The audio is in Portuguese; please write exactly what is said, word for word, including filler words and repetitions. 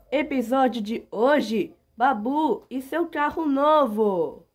Episódio de hoje: Babu e seu carro novo.